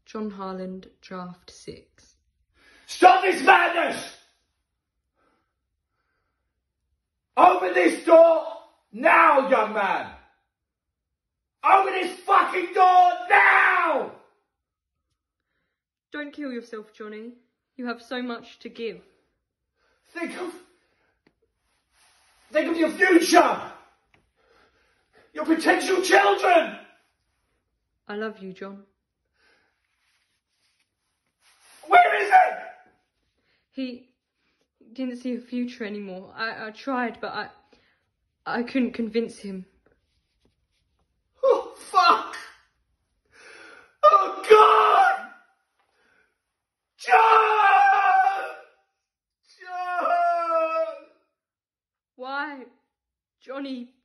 John Harland, Draft 6. Stop this madness! Open this door now, young man! Open this fucking door now! Don't kill yourself, Johnny. You have so much to give. Think of your future! Your potential children! I love you, John. Where is it? He didn't see a future anymore. I tried, but I couldn't convince him. Oh, fuck! Oh, God! John! John! Why? Johnny,